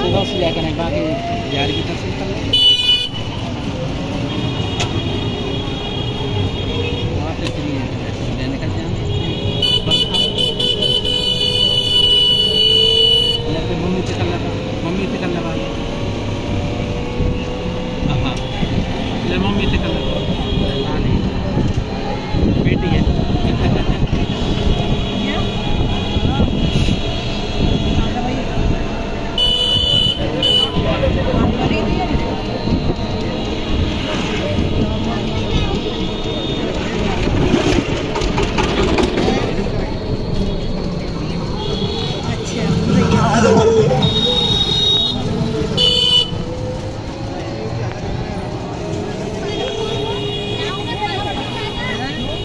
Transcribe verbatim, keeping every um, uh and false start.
बस जाकर बाकी यार की तरफ से वहाँ से फिर निकल जाएंगे मम्मी से कर लगा मम्मी से कर लगा